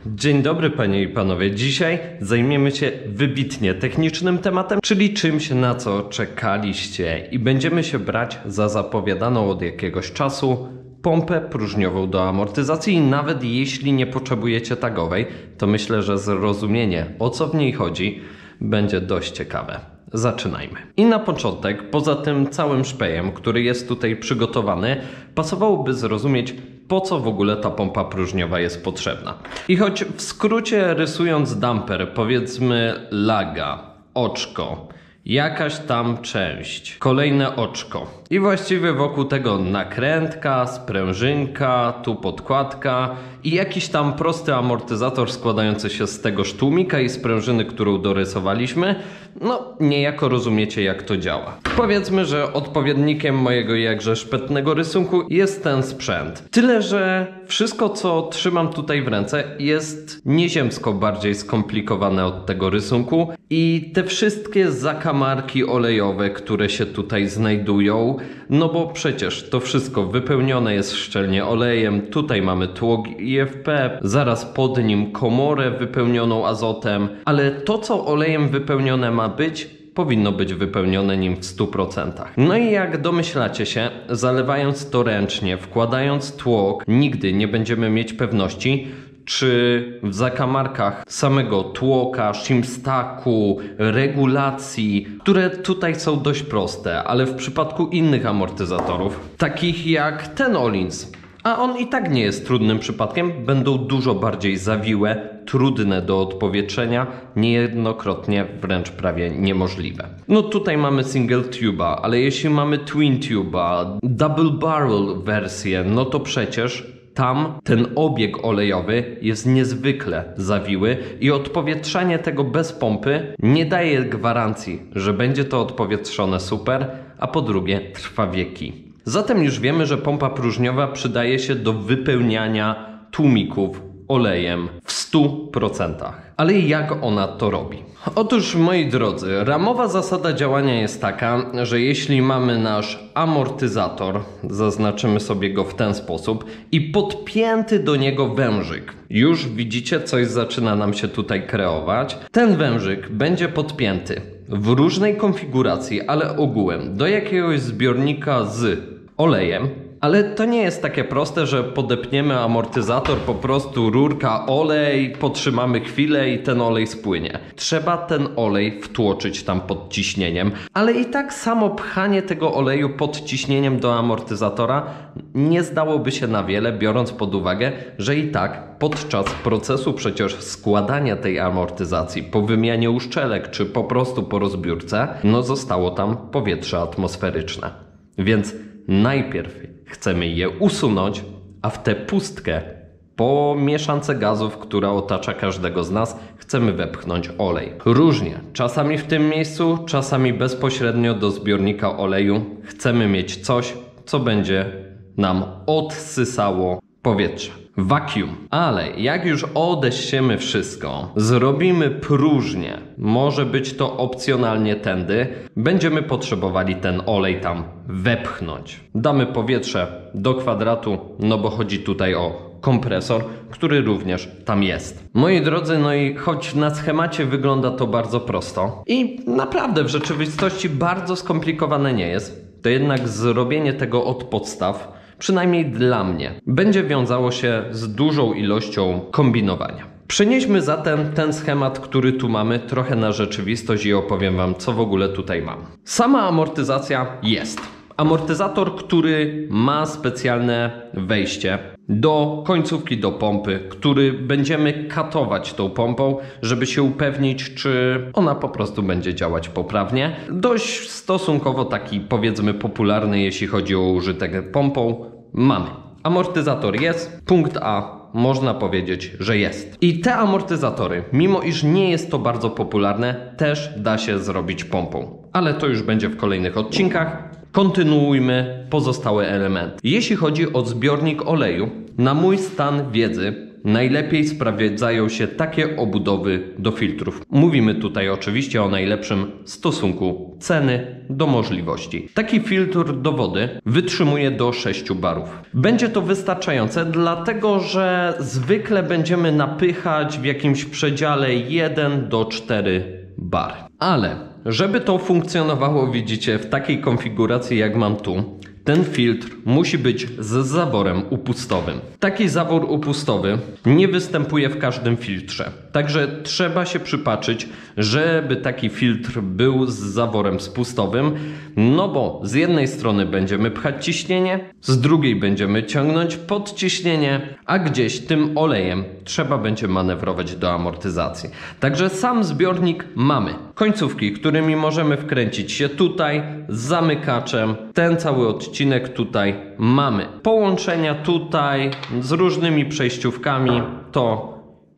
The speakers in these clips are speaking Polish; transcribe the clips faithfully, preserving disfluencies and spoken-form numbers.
Dzień dobry panie i panowie. Dzisiaj zajmiemy się wybitnie technicznym tematem, czyli czymś, na co czekaliście i będziemy się brać za zapowiadaną od jakiegoś czasu pompę próżniową do amortyzacji. I nawet jeśli nie potrzebujecie tagowej, to myślę, że zrozumienie, o co w niej chodzi, będzie dość ciekawe. Zaczynajmy. I na początek, poza tym całym szpejem, który jest tutaj przygotowany, pasowałoby zrozumieć, po co w ogóle ta pompa próżniowa jest potrzebna. I choć w skrócie rysując damper, powiedzmy laga, oczko, jakaś tam część, kolejne oczko i właściwie wokół tego nakrętka, sprężynka, tu podkładka i jakiś tam prosty amortyzator składający się z tegoż tłumika i sprężyny, którą dorysowaliśmy, no niejako rozumiecie, jak to działa. Powiedzmy, że odpowiednikiem mojego jakże szpetnego rysunku jest ten sprzęt. Tyle, że wszystko, co trzymam tutaj w ręce, jest nieziemsko bardziej skomplikowane od tego rysunku i te wszystkie zakamarki olejowe, które się tutaj znajdują, no bo przecież to wszystko wypełnione jest szczelnie olejem, tutaj mamy tłok I F P, zaraz pod nim komorę wypełnioną azotem, ale to, co olejem wypełnione ma być, powinno być wypełnione nim w stu procentach. No i jak domyślacie się, zalewając to ręcznie, wkładając tłok, nigdy nie będziemy mieć pewności, czy w zakamarkach samego tłoka, shimstacku, regulacji, które tutaj są dość proste, ale w przypadku innych amortyzatorów, takich jak ten Öhlins, a on i tak nie jest trudnym przypadkiem, będą dużo bardziej zawiłe, trudne do odpowietrzenia, niejednokrotnie wręcz prawie niemożliwe. No tutaj mamy single tube'a, ale jeśli mamy twin tube'a, double barrel wersję, no to przecież tam ten obieg olejowy jest niezwykle zawiły i odpowietrzanie tego bez pompy nie daje gwarancji, że będzie to odpowietrzone super, a po drugie trwa wieki. Zatem już wiemy, że pompa próżniowa przydaje się do wypełniania tłumików olejem w stu procentach. Ale jak ona to robi? Otóż, moi drodzy, ramowa zasada działania jest taka, że jeśli mamy nasz amortyzator, zaznaczymy sobie go w ten sposób, i podpięty do niego wężyk, już widzicie, coś zaczyna nam się tutaj kreować, ten wężyk będzie podpięty w różnej konfiguracji, ale ogółem do jakiegoś zbiornika z olejem. Ale to nie jest takie proste, że podepniemy amortyzator, po prostu rurka, olej, potrzymamy chwilę i ten olej spłynie. Trzeba ten olej wtłoczyć tam pod ciśnieniem, ale i tak samo pchanie tego oleju pod ciśnieniem do amortyzatora nie zdałoby się na wiele, biorąc pod uwagę, że i tak podczas procesu przecież składania tej amortyzacji, po wymianie uszczelek czy po prostu po rozbiórce, no zostało tam powietrze atmosferyczne. Więc najpierw chcemy je usunąć, a w tę pustkę po mieszance gazów, która otacza każdego z nas, chcemy wepchnąć olej. Różnie, czasami w tym miejscu, czasami bezpośrednio do zbiornika oleju chcemy mieć coś, co będzie nam odsysało powietrze. Vacuum. Ale jak już odesiemy wszystko, zrobimy próżnię, może być to opcjonalnie tędy, będziemy potrzebowali ten olej tam wepchnąć. Damy powietrze do kwadratu, no bo chodzi tutaj o kompresor, który również tam jest. Moi drodzy, no i choć na schemacie wygląda to bardzo prosto i naprawdę w rzeczywistości bardzo skomplikowane nie jest, to jednak zrobienie tego od podstaw, przynajmniej dla mnie, będzie wiązało się z dużą ilością kombinowania. Przenieśmy zatem ten schemat, który tu mamy, trochę na rzeczywistość i opowiem wam, co w ogóle tutaj mam. Sama amortyzacja jest. Amortyzator, który ma specjalne wejście do końcówki do pompy, który będziemy katować tą pompą, żeby się upewnić, czy ona po prostu będzie działać poprawnie. Dość stosunkowo taki, powiedzmy, popularny, jeśli chodzi o użytek pompą, mamy. Amortyzator jest, punkt A, można powiedzieć, że jest. I te amortyzatory, mimo iż nie jest to bardzo popularne, też da się zrobić pompą. Ale to już będzie w kolejnych odcinkach. Kontynuujmy pozostałe elementy. Jeśli chodzi o zbiornik oleju, na mój stan wiedzy najlepiej sprawdzają się takie obudowy do filtrów. Mówimy tutaj oczywiście o najlepszym stosunku ceny do możliwości. Taki filtr do wody wytrzymuje do sześciu barów. Będzie to wystarczające, dlatego że zwykle będziemy napychać w jakimś przedziale jeden do czterech bar. Ale żeby to funkcjonowało, widzicie, w takiej konfiguracji jak mam tu, ten filtr musi być z zaworem upustowym. Taki zawór upustowy nie występuje w każdym filtrze. Także trzeba się przypatrzyć, żeby taki filtr był z zaworem spustowym, no bo z jednej strony będziemy pchać ciśnienie, z drugiej będziemy ciągnąć podciśnienie, a gdzieś tym olejem trzeba będzie manewrować do amortyzacji. Także sam zbiornik mamy. Końcówki, którymi możemy wkręcić się tutaj z zamykaczem. Ten cały odcinek tutaj mamy. Połączenia tutaj z różnymi przejściówkami to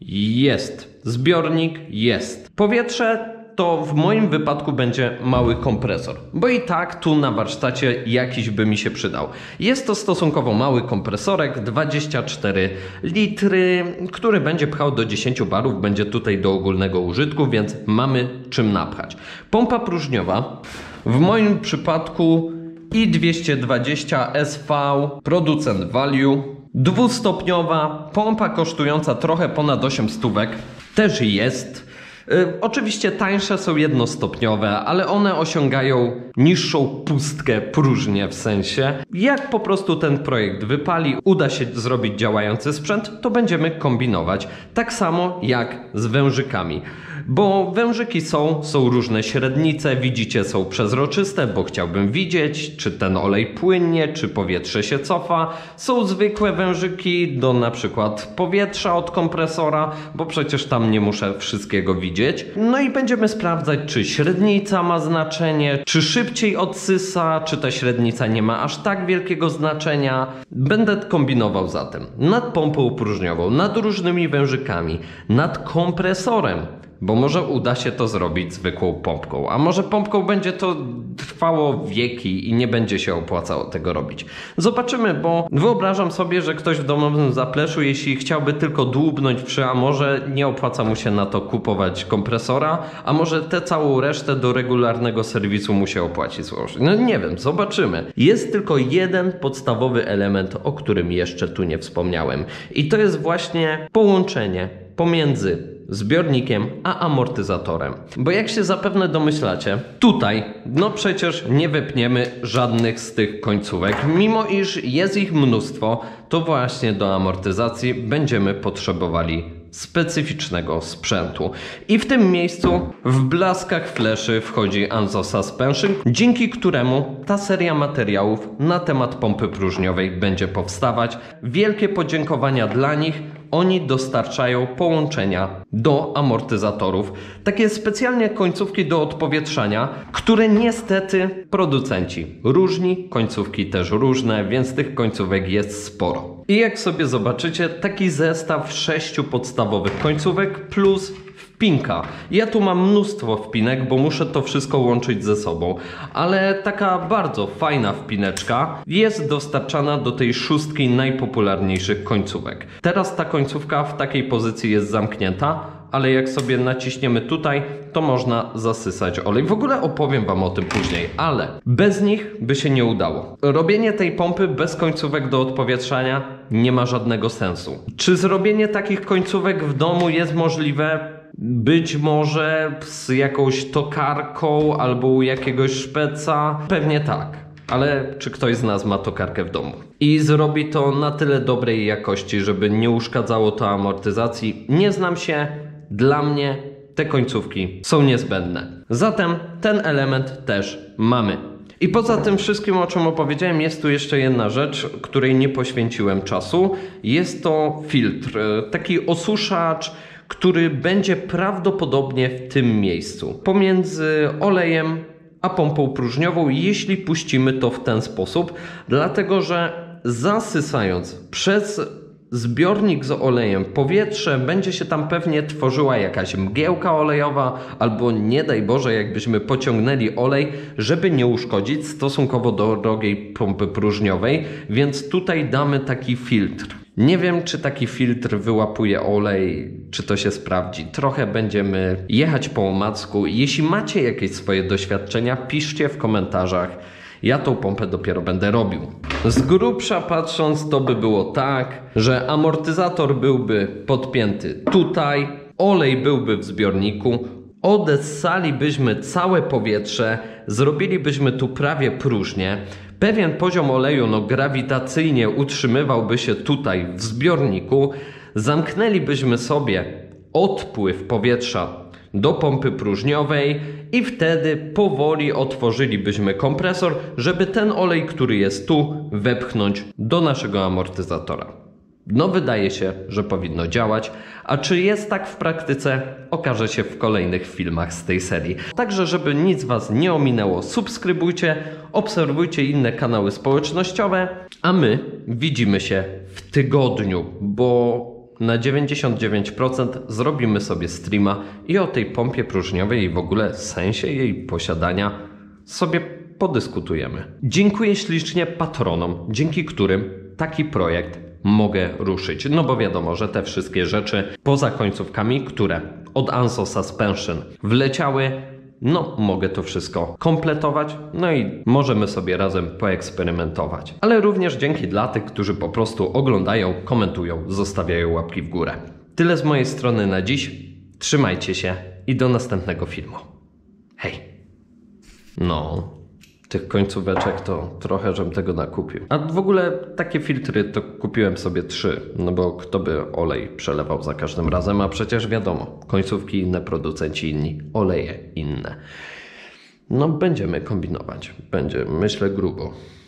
jest. Zbiornik jest. Powietrze to w moim wypadku będzie mały kompresor, bo i tak tu na warsztacie jakiś by mi się przydał. Jest to stosunkowo mały kompresorek, dwadzieścia cztery litry, który będzie pchał do dziesięciu barów, będzie tutaj do ogólnego użytku, więc mamy czym napchać. Pompa próżniowa, w moim przypadku i dwieście dwadzieścia S V, producent Value, dwustopniowa, pompa kosztująca trochę ponad osiem stówek, też jest. Yy, oczywiście tańsze są jednostopniowe, ale one osiągają niższą pustkę, próżnię w sensie. Jak po prostu ten projekt wypali, uda się zrobić działający sprzęt, to będziemy kombinować. Tak samo jak z wężykami. Bo wężyki są, są różne średnice, widzicie, są przezroczyste, bo chciałbym widzieć, czy ten olej płynie, czy powietrze się cofa. Są zwykłe wężyki do na przykład powietrza od kompresora, bo przecież tam nie muszę wszystkiego widzieć. No i będziemy sprawdzać, czy średnica ma znaczenie, czy szybciej odsysa, czy ta średnica nie ma aż tak wielkiego znaczenia. Będę kombinował zatem nad pompą próżniową, nad różnymi wężykami, nad kompresorem. Bo może uda się to zrobić zwykłą pompką, a może pompką będzie to trwało wieki i nie będzie się opłacało tego robić. Zobaczymy, bo wyobrażam sobie, że ktoś w domowym zapleczu, jeśli chciałby tylko dłubnąć przy, a może nie opłaca mu się na to kupować kompresora, a może tę całą resztę do regularnego serwisu mu się opłaci złożyć. No nie wiem, zobaczymy. Jest tylko jeden podstawowy element, o którym jeszcze tu nie wspomniałem. I to jest właśnie połączenie pomiędzy zbiornikiem a amortyzatorem. Bo jak się zapewne domyślacie, tutaj no przecież nie wepniemy żadnych z tych końcówek. Mimo iż jest ich mnóstwo, to właśnie do amortyzacji będziemy potrzebowali specyficznego sprzętu. I w tym miejscu w blaskach fleszy wchodzi Anso Suspension, dzięki któremu ta seria materiałów na temat pompy próżniowej będzie powstawać. Wielkie podziękowania dla nich. Oni dostarczają połączenia do amortyzatorów. Takie specjalnie końcówki do odpowietrzania, które niestety producenci różni, końcówki też różne, więc tych końcówek jest sporo. I jak sobie zobaczycie, taki zestaw sześciu podstawowych końcówek plus wpinka. Ja tu mam mnóstwo wpinek, bo muszę to wszystko łączyć ze sobą, ale taka bardzo fajna wpineczka jest dostarczana do tej szóstki najpopularniejszych końcówek. Teraz ta końcówka w takiej pozycji jest zamknięta, ale jak sobie naciśniemy tutaj, to można zasysać olej. W ogóle opowiem wam o tym później, ale bez nich by się nie udało. Robienie tej pompy bez końcówek do odpowietrzania nie ma żadnego sensu. Czy zrobienie takich końcówek w domu jest możliwe? Być może z jakąś tokarką albo u jakiegoś szpeca? Pewnie tak. Ale czy ktoś z nas ma tokarkę w domu? I zrobi to na tyle dobrej jakości, żeby nie uszkadzało to amortyzacji? Nie znam się. Dla mnie te końcówki są niezbędne. Zatem ten element też mamy. I poza tym wszystkim, o czym opowiedziałem, jest tu jeszcze jedna rzecz, której nie poświęciłem czasu. Jest to filtr, taki osuszacz, który będzie prawdopodobnie w tym miejscu. Pomiędzy olejem a pompą próżniową, jeśli puścimy to w ten sposób, dlatego że zasysając przez zbiornik z olejem powietrze, będzie się tam pewnie tworzyła jakaś mgiełka olejowa, albo nie daj Boże, jakbyśmy pociągnęli olej, żeby nie uszkodzić stosunkowo do drogiej pompy próżniowej, więc tutaj damy taki filtr. Nie wiem, czy taki filtr wyłapuje olej, czy to się sprawdzi. Trochę będziemy jechać po omacku. Jeśli macie jakieś swoje doświadczenia, piszcie w komentarzach. Ja tą pompę dopiero będę robił. Z grubsza patrząc, to by było tak, że amortyzator byłby podpięty tutaj, olej byłby w zbiorniku, odessalibyśmy całe powietrze, zrobilibyśmy tu prawie próżnię. Pewien poziom oleju no, grawitacyjnie utrzymywałby się tutaj w zbiorniku, zamknęlibyśmy sobie odpływ powietrza do pompy próżniowej i wtedy powoli otworzylibyśmy kompresor, żeby ten olej, który jest tu, wepchnąć do naszego amortyzatora. No wydaje się, że powinno działać, a czy jest tak w praktyce, okaże się w kolejnych filmach z tej serii. Także żeby nic Was nie ominęło, subskrybujcie, obserwujcie inne kanały społecznościowe, a my widzimy się w tygodniu, bo na dziewięćdziesiąt dziewięć procent zrobimy sobie streama i o tej pompie próżniowej i w ogóle sensie jej posiadania sobie podyskutujemy. Dziękuję ślicznie patronom, dzięki którym taki projekt mogę ruszyć. No bo wiadomo, że te wszystkie rzeczy poza końcówkami, które od Anso Suspension wleciały, no mogę to wszystko kompletować, no i możemy sobie razem poeksperymentować. Ale również dzięki dla tych, którzy po prostu oglądają, komentują, zostawiają łapki w górę. Tyle z mojej strony na dziś. Trzymajcie się i do następnego filmu. Hej! No, tych końcóweczek to trochę żem tego nakupił. A w ogóle takie filtry to kupiłem sobie trzy, no bo kto by olej przelewał za każdym razem, a przecież wiadomo, końcówki inne, producenci inni, oleje inne. No będziemy kombinować, będzie, myślę, grubo.